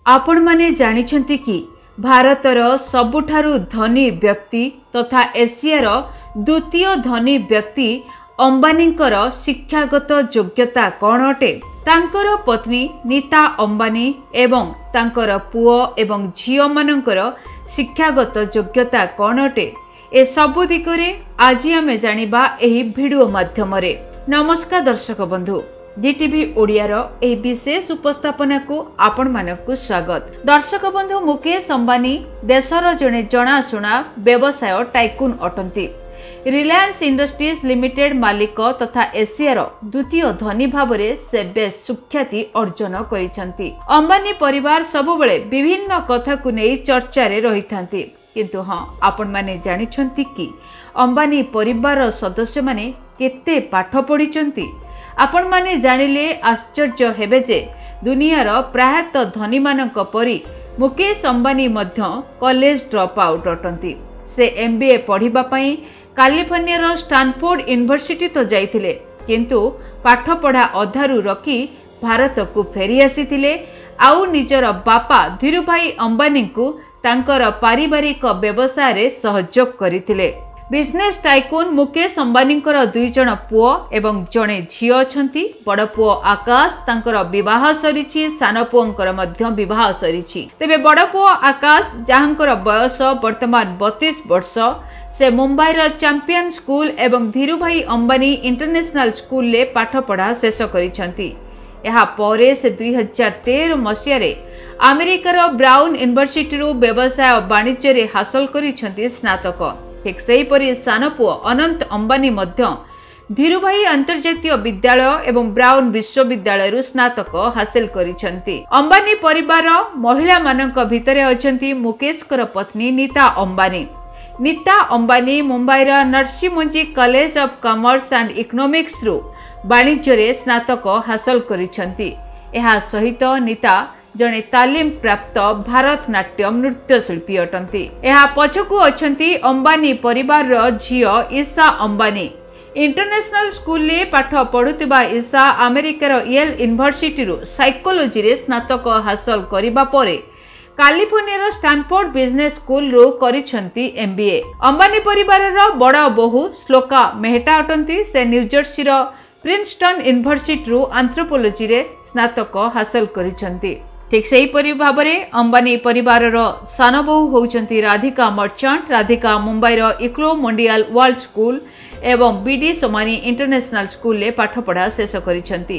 आपण माने जानिछंती कि भारतर सबुठारु धनी व्यक्ति तथा एशियार द्वितीय धनी व्यक्ति अंबानींकर शिक्षागत योग्यता कौन अटे? तांकर पत्नी नीता अंबानी एवं तांकर पुओ एवं झियो मानकर शिक्षागत योग्यता कौन अटे? ए सबु दिगरे आज आमे जानिबा एही भिडियो माध्यमरे। नमस्कार दर्शक बंधु, डीटीवी ओडियार एही विशेष उपस्थापना को आपण मानकु स्वागत। दर्शक बंधु, मुकेश अंबानी देशर जने जनाशुना व्यवसाय टाइकुन अटंती। रिलायंस इंडस्ट्रीज लिमिटेड मालिक तथा एशियार द्वितीय धनी भावरे से बेस सुख्याति अर्जन करिसंती। अंबानी परिवार सबुबले विभिन्न कथा को नै चर्चा रे रहिथांती, किंतु हां आपण माने जानिछंती कि अंबानी परिवार सदस्य माने केते पाठ पढिचंती? आपण माने जानिले आश्चर्य हेबे जे दुनियार प्रायत धनी मानक परी मुकेश अंबानी मध्य कॉलेज ड्रॉप आउट अटंती। से एमबीए पढ़िबा पई कैलिफोर्निया स्टैनफोर्ड यूनिवर्सिटी तो जाइथिले, किंतु पाठ पढ़ा अधारु रखी भारत को फेरी आसीथिले। आउ निजर बापा धीरूभाई अंबानी को तांकर पारिवारिक व्यवसाय रे सहयोग करिथिले। बिजनेस टाइकुन मुकेश अंबानी दुई जन पुओ एवं जणे झियो अछंती। बड़ पुओ आकाश तांकर विवाह सरिछि, सान पुओंकर मध्य विवाह सरिछि। तेबे बड़ पुओ आकाश जहांकर बयस वर्तमान 32 वर्ष, से मुंबईर चैंपियन स्कूल एवं धीरूभाई अंबानी इंटरनेशनल स्कूल ले पाठ पढ़ा शेष करिसंती। एहा परे से 2013 मसिया रे अमेरिकार ब्राउन यूनिवर्सिटी रु व्यवसाय वाणिज्य रे हासिल करिसंती स्नातक। ठीक सही परी सान पुओ अनंत अंबानी मध्य धीरूभाई अंतर्जातीय विद्यालय एवं ब्राउन विश्वविद्यालय रु स्नातक हासिल करिसंती। अंबानी परिवार महिला मानक भितरे अछंती मुकेशकर पत्नी नीता अंबानी। नीता अंबानी मुंबईर Narsingh college of commerce and economics रु वाणिज्य रे स्नातक हासिल करिसंती। एहा सहित नीता जने तालीम प्राप्त भारतनाट्यम नृत्य शिल्पी अटंती। एहा पछकु अछंती अंबानी परिवार रो झियो ईशा अंबानी। इंटरनेशनल स्कूल ले पाठ पढुतिबा ईशा अमेरिकार येल यूनिवर्सिटी रु साइकोलॉजी रे स्नातक हासिल करिबा परे कैलिफोर्निया स्टैनफोर्ड बिजनेस स्कूल रु करिसंती एमबीए। अंबानी परिवार रो बड़ बहु श्लोका मेहटा अटंती। से न्यूजर्सी रो प्रिंसटन यूनिवर्सिटी रु एंथ्रोपोलॉजी रे स्नातक हासिल करिसंती। ठीक सही परि भाबरे अंबानी परिवार रो सान बहु होउचंती राधिका मर्चेंट। राधिका मुंबईर इक्लो मोंडियल वर्ल्ड स्कूल एवं बीडी सोमानी इंटरनेशनल स्कूल ले पाठ पढ़ा शेष करिसंती।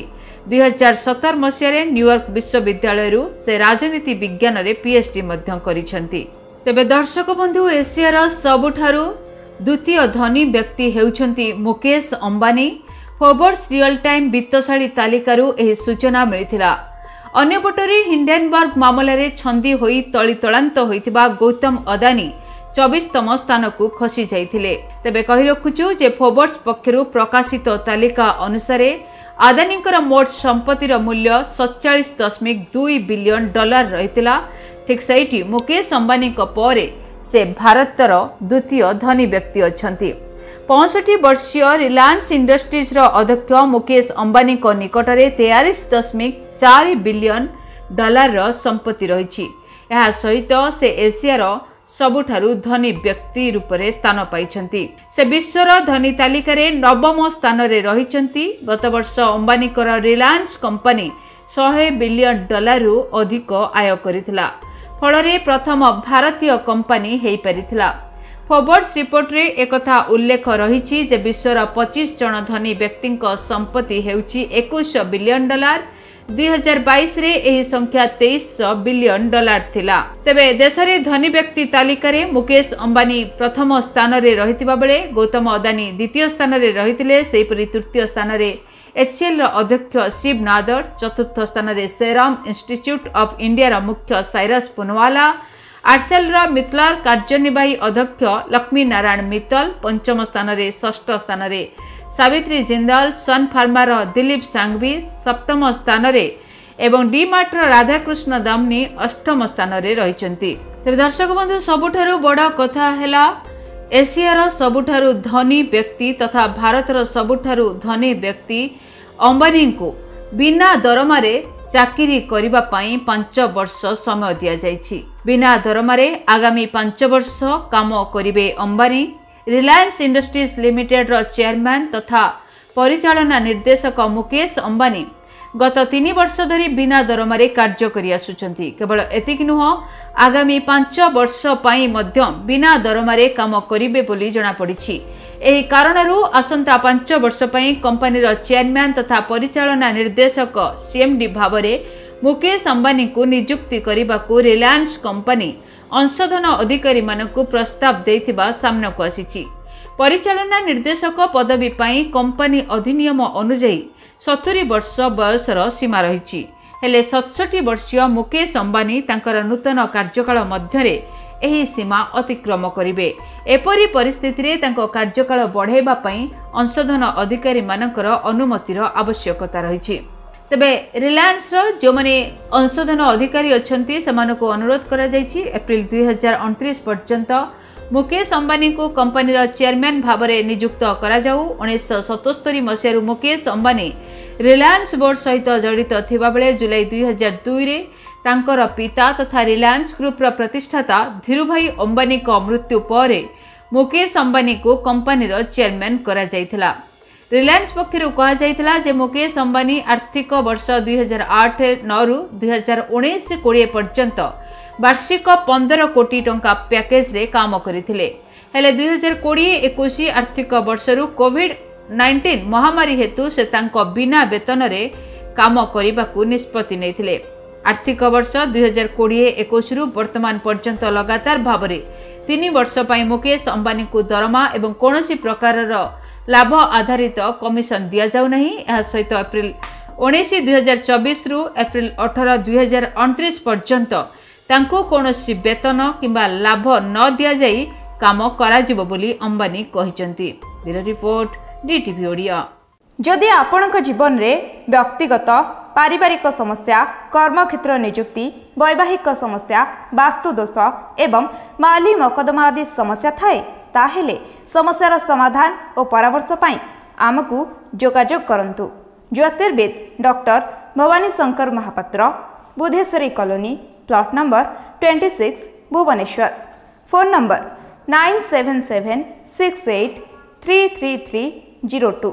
2017 मसिया रे न्यूयॉर्क विश्वविद्यालय रु से राजनीति विज्ञान रे पीएचडी मध्य करिसंती। तेबे दर्शक बंधु, एशियार सबुठारु द्वितीय धनी व्यक्ति हेउचंती Mukesh Ambani. Forbes real time वित्तशाली तालिकारु एही सूचना मिलिथिला। अन्यपटरे हिंडेनबर्ग मामला रे छंदी होई तळितळांत होइथिबा गौतम अदानी 24तम स्थान को खसी जाइथिले। तेबे कहि रखुछु जे फोर्ब्स पक्षरु प्रकाशित तालिका अनुसार अदानीकर मोट संपत्तिर मूल्य $47.2 बिलियन रहितिला। ठीक सहीटी मुकेश अंबानी परे से भारतर द्वितीय धनी व्यक्ति अछंती। 65 वर्षीय रिलायंस इंडस्ट्रीज अध्यक्ष मुकेश अंबानी निकटरे 43.4 बिलियन संपत्ति रही। यह सहित से एशियार सबुठारु धनी व्यक्ति रूपरे स्थान पाइछंती। से विश्वर धनी तालिकार नवम स्थान रे रहिछंती। गत वर्ष अंबानी रिलायंस कंपनी $100 बिलियन रु अधिक आय करिथिला, फलरे प्रथम भारतीय कंपनी हेई परिथिला। फोर्ब्स रिपोर्ट रे एकथा उल्लेख रहिछि जे विश्वर 25 जन धनी व्यक्ति संपत्ति हेउछि $21 बिलियन। 2022 रे एही संख्या $23 बिलियन थिला। तेबे देशरे धनी व्यक्ति तालिकार मुकेश अंबानी प्रथम स्थान रे रहितिबा बेले गौतम अदानी द्वितीय स्थान रे रहितिले। सेहिपरि तृतीय स्थान रे एचसीएल अध्यक्ष शिव नादर, चतुर्थ स्थान रे सेरम इंस्टीट्यूट ऑफ इंडिया मुख्य साइरस पुनवाला, आरसेल मित्तल कार्यनिर्वाही अध्यक्ष लक्ष्मी नारायण मित्तल, पंचम स्थान रे, षष्ठ स्थान रे सावित्री जिंदाल, सन फार्मार दिलीप सांघवी सप्तम स्थान रे एवं डीमार्ट राधाकृष्ण दामनी अष्टम स्थान रे रहिचंती। तेबे दर्शक बंधु, सबुठारु बड़ कथा हैला एशियार सबुठारु धनी व्यक्ति तथा भारतर सबुठारु धनी व्यक्ति अंबानी को बिना दरमारे ଚାକିରି କରିବା ପାଇଁ 5 ବର୍ଷ ସମୟ ଦିଆଯାଇଛି। ବିନା ଦରମାରେ ଆଗାମୀ 5 ବର୍ଷ କାମ କରିବେ ଅମ୍ବାନୀ। ରିଲାଏନ୍ସ ଇଣ୍ଡଷ୍ଟ୍ରିଜ୍ ଲିମିଟେଡର ଚେୟାରମ୍ୟାନ୍ ତଥା ପରିଚାଳନା ନିର୍ଦ୍ଦେଶକ ମୁକେଶ ଅମ୍ବାନୀ ଗତ 3 ବର୍ଷ ଧରି ବିନା ଦରମାରେ କାର୍ଯ୍ୟ କରି ଆସୁଛନ୍ତି। କେବଳ ଏତିକି ନୁହଁ, ଆଗାମୀ 5 ବର୍ଷ ପାଇଁ ମଧ୍ୟ ବିନା ଦରମାରେ କାମ କରିବେ ବୋଲି ଜଣାପଡ଼ିଛି। ଏହି କାରଣରୁ ଆସନ୍ତା 5 ବର୍ଷ ପାଇଁ କମ୍ପାନୀର ଚେୟାରମ୍ୟାନ୍ ତଥା ପରିଚାଳନା ନିର୍ଦ୍ଦେଶକ ସିଏମ୍ଡି ଭାବରେ ମୁକେଶ ଅମ୍ବାନୀଙ୍କୁ ନିଯୁକ୍ତି କରିବାକୁ ରିଲାଏନ୍ସ କମ୍ପାନୀ ଅଂଶଧନ ଅଧିକାରୀମାନଙ୍କୁ ପ୍ରସ୍ତାବ ଦେଇଥିବା ସାମ୍ନାକୁ ଆସିଛି। ପରିଚାଳନା ନିର୍ଦ୍ଦେଶକ ପଦବୀ ପାଇଁ କମ୍ପାନୀ ଅଧିନିୟମ ଅନୁଯାୟୀ 70 ବର୍ଷ ବୟସର ସୀମା ରହିଛି। ହେଲେ 67 ବର୍ଷୀୟ ମୁକେଶ ଅମ୍ବାନୀ ତାଙ୍କର ନୂତନ କାର୍ଯ୍ୟକାଳ ମଧ୍ୟରେ ଏହି ସୀମା ଅତିକ୍ରମ କରିବେ। ଏପରି ପରିସ୍ଥିତିରେ ତାଙ୍କ କାର୍ଯ୍ୟକାଳ ବଢ଼ାଇବା ପାଇଁ ଅଂଶଧନ ଅଧିକାରୀମାନଙ୍କର ଅନୁମତିର ଆବଶ୍ୟକତା ରହିଛି। ତେବେ ରିଲାଏନ୍ସର ଯେଉଁମାନେ ଅଂଶଧନ ଅଧିକାରୀ ଅଛନ୍ତି ସେମାନଙ୍କୁ ଅନୁରୋଧ କରାଯାଇଛି ଏପ୍ରିଲ 2029 ପର୍ଯ୍ୟନ୍ତ ମୁକେଶ ଅମ୍ବାନୀଙ୍କୁ କମ୍ପାନୀର ଚେୟାରମ୍ୟାନ୍ ଭାବରେ ନିଯୁକ୍ତ କରାଯାଉ। 1977 ମସିହାରୁ ମୁକେଶ ଅମ୍ବାନୀ ରିଲାଏନ୍ସ ବୋର୍ଡ ସହିତ ଜଡ଼ିତ ଥିବାବେଳେ ଜୁଲାଇ 2002ରେ ତାଙ୍କର ପିତା ତଥା ରିଲାଏନ୍ସ ଗ୍ରୁପର ପ୍ରତିଷ୍ଠାତା ଧୀରୁଭାଇ ଅମ୍ବାନୀଙ୍କ ମୃତ୍ୟୁ ପରେ ମୁକେଶ ଅମ୍ବାନୀଙ୍କୁ କମ୍ପାନୀର ଚେୟାରମ୍ୟାନ୍ କରାଯାଇଥିଲା। ରିଲାଏନ୍ସ ପକ୍ଷରୁ କୁହାଯାଇଥିଲା ଯେ ମୁକେଶ ଅମ୍ବାନୀ ଆର୍ଥିକ ବର୍ଷ 2008-9ରୁ 2019-20 ପର୍ଯ୍ୟନ୍ତ ବାର୍ଷିକ 15 କୋଟି ଟଙ୍କା ପ୍ୟାକେଜରେ କାମ କରିଥିଲେ। ହେଲେ 2020-21 ଆର୍ଥିକ ବର୍ଷରୁ କୋଭିଡ୍-19 ମହାମାରୀ ହେତୁ ସେ ତାଙ୍କ ବିନା ବେତନରେ କାମ କରିବାକୁ ନିଷ୍ପତ୍ତି ନେଇଥିଲେ। ଆର୍ଥିକ ବର୍ଷ 2020-21ରୁ ବର୍ତ୍ତମାନ ପର୍ଯ୍ୟନ୍ତ ଲଗାତାର ଭାବରେ 3 ବର୍ଷ ପାଇଁ ମୁକେଶ ଅମ୍ବାନୀଙ୍କୁ ଦରମା ଏବଂ କୌଣସି ପ୍ରକାରର ଲାଭ ଆଧାରିତ କମିଶନ ଦିଆଯାଉ ନାହିଁ। ଏହା ସହିତ ଏପ୍ରିଲ 19, 2024ରୁ ଏପ୍ରିଲ 18, 2029 ପର୍ଯ୍ୟନ୍ତ ତାଙ୍କୁ କୌଣସି ବେତନ କିମ୍ବା ଲାଭ ନ ଦିଆଯାଇ କାମ କରାଯିବ ବୋଲି ଅମ୍ବାନୀ କହିଛନ୍ତି। Bureau report, DTV Odia. जदि आपणक जीवन में व्यक्तिगत पारिवारिक समस्या, कर्मक्षेत्र नियुक्ति, वैवाहिक समस्या, वास्तुदोष एवं माली मकदमा आदि समस्या थाए ताहेले समस्यार समाधान और परामर्श पाई आमकु जोगाजोग करंतु। ज्योतिर्विद doctor Bhavani Shankar Mahapatra, Budheswari colony, plot number 26, Bhubaneswar. Phone number 9776833302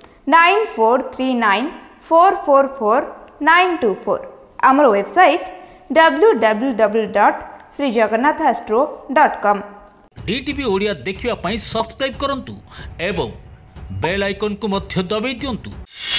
9439444924। आमर वेबसाइट www.srijagannathastro.com। DTV ओडिया देखिवा पई सब्सक्राइब करंतु एवं बेल आइकन को मध्य दबाई दियंतु।